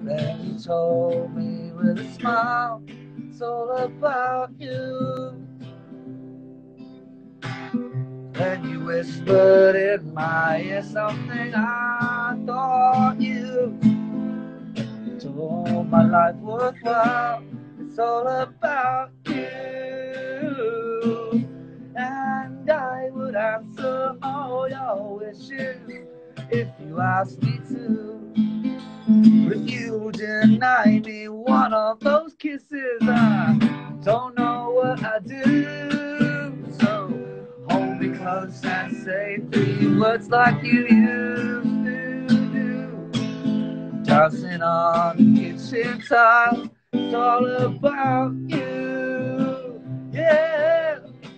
Then you told me with a smile, it's all about you. Then you whispered in my ear something I thought you told my life worthwhile. It's all about you. And I would answer all your wishes if you asked me to. But if you deny me one of those kisses, I don't know what I do. So hold me close and say 3 words like you used to do. Dancing on the kitchen tile, it's all about you. Yeah.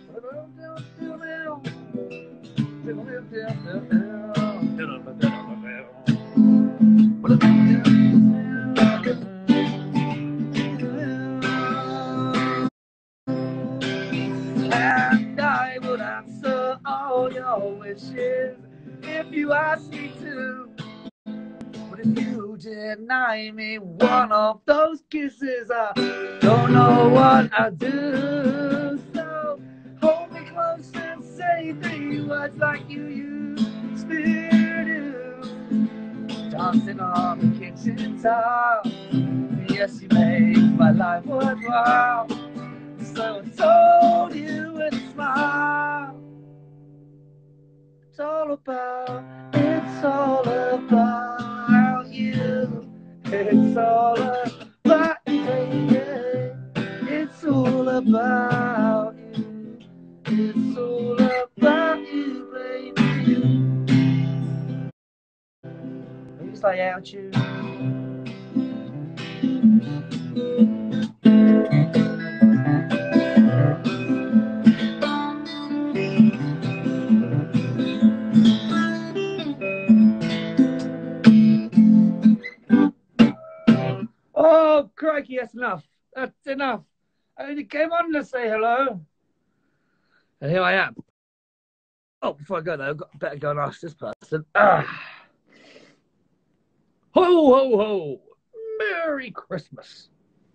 And I would answer all your wishes if you asked me to. But if you deny me one of those kisses, I don't know what I'd do. So hold me close and say 3 words like you used to do. Dancing on the kitchen tile, yes, you make my life worthwhile. So I told you with a smile, it's all about you. It's all about you, baby. It's all about you. It's all about you, baby. Who's like out you? Oh, crikey, that's enough. That's enough. I only came on to say hello. And here I am. Oh, before I go though, I better go and ask this person. Ho, ho, ho. Merry Christmas.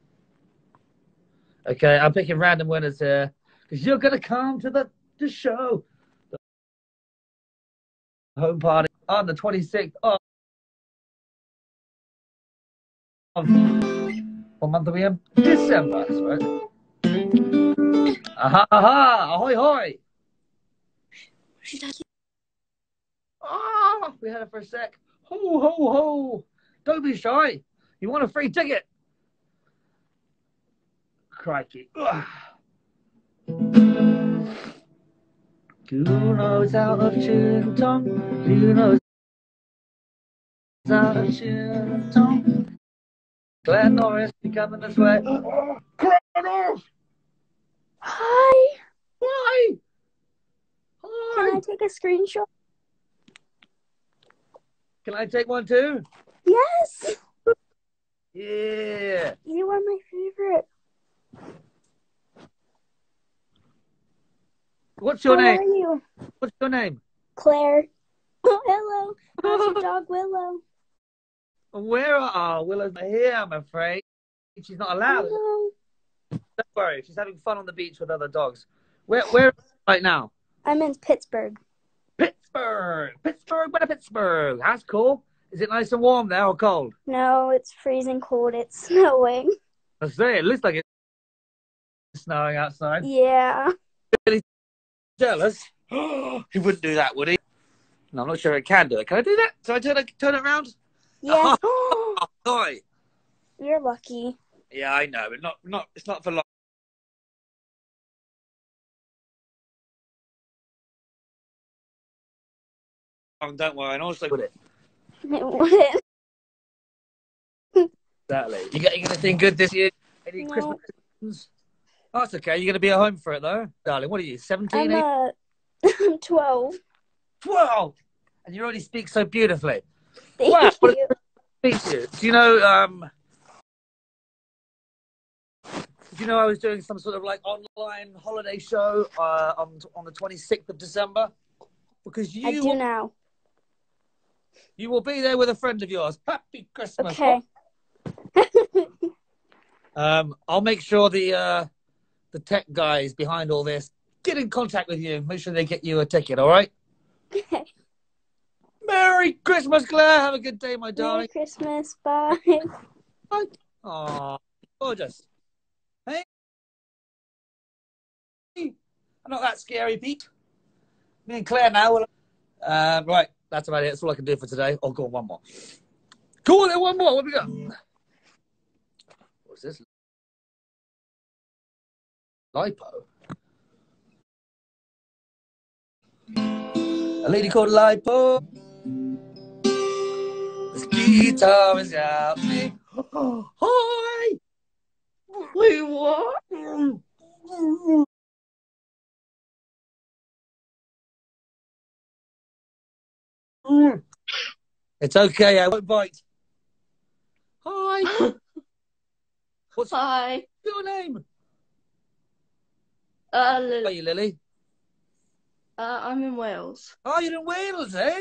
Okay, I'm picking random winners here because you're going to come to the show. The home party on the 26th of what month are we in? December, that's right. Aha, aha, ahoy, hoy. Oh, we had it for a sec. Ho, ho, ho. Don't be shy. You want a free ticket? Crikey. Ugh. Kuno's out of tune, Tom. Kuno's out of tune, Tom. Glenn Norris, you coming this way? Kronos! Hi. Why? Can Hi. I take a screenshot? Can I take one too? Yes. Yeah. You are my favorite. What's your name? How are you? What's your name? Claire. Oh, hello. How's your dog, Willow? Where are Willow's not here, I'm afraid. She's not allowed. Hello. Don't worry, she's having fun on the beach with other dogs. Where are you right now? I'm in Pittsburgh. Pittsburgh. Pittsburgh. That's cool. Is it nice and warm there or cold? No, it's freezing cold. It's snowing. I say, it looks like it's snowing outside. Yeah. Really jealous? He wouldn't do that, would he? No, I'm not sure I can do it. Can I do that? So I turn it around? Yes. Oh, boy. You're lucky. Yeah, I know, but not. It's not for long. Don't worry. And also, would it? It wouldn't. Exactly. You getting anything good this year? Any No. Christmas presents? Oh, that's okay. You're going to be at home for it, though, darling. What are you, 17? I'm 12. 12! And you already speak so beautifully. Thank Wow. you. Do you know, I was doing some sort of like online holiday show on the 26th of December? Because I do now. you will be there with a friend of yours. Happy Christmas. Okay. I'll make sure the tech guys behind all this get in contact with you. Make sure they get you a ticket, all right? Okay. Merry Christmas, Claire. Have a good day, my Merry darling. Christmas. Bye. Bye. Aw, gorgeous. Hey. I'm not that scary, Pete. Me and Claire now will... right, that's about it. That's all I can do for today. Oh, go on, one more. Go on, then, one more. What have we got? What's this? Lipo. A lady called Lipo. This guitar is out. Hi. Wait, what? It's okay. I won't bite. Hi. What's Hi. your name? Lily. Are you, Lily? I'm in Wales. Oh, you're in Wales, eh?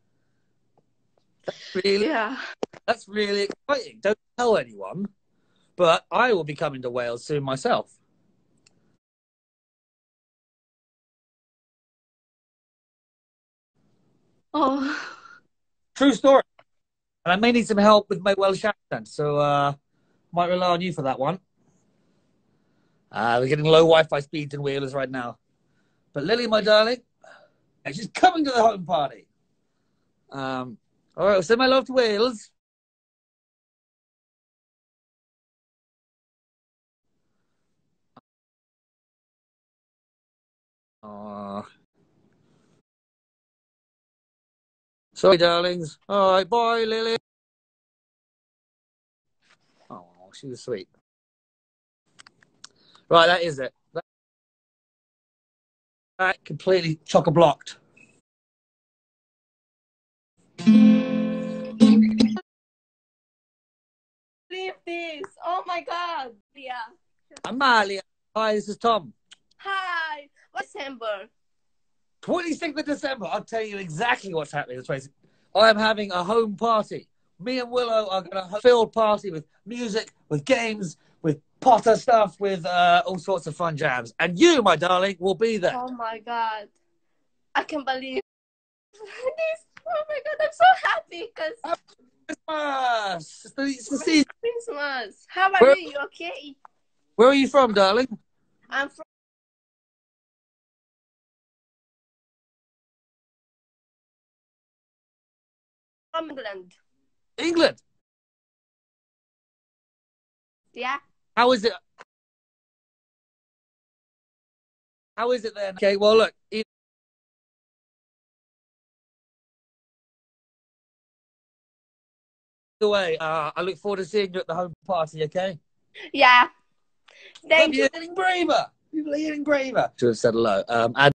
Really? Yeah. That's really exciting. Don't tell anyone, but I will be coming to Wales soon myself. Oh. True story. And I may need some help with my Welsh accent, so might rely on you for that one. We're getting low Wi-Fi speeds in Wales right now. But Lily, my darling, she's coming to the home party. All right, well, send my love to Wales. Sorry, darlings. All right, bye, Lily. Oh, she was sweet. Right, that is it. That completely chock-a-blocked. Leave this. Oh my God. Yeah. Amalia. Hi, this is Tom. Hi. December. 26th of December. I'll tell you exactly what's happening this 26th. I am having a home party. Me and Willow are going to have a filled party with music, with games, with Potter stuff, with all sorts of fun jams. And you, my darling, will be there. Oh my God. I can't believe this. Oh my God. I'm so happy because Christmas! It's the season. Christmas. How are you? You okay? Where are you from, darling? I'm from England. England. Yeah. How is it? How is it then? Okay, well, look. Either way, I look forward to seeing you at the home party, okay? Yeah. Thank you. You're getting braver. People are getting braver. Should have said hello.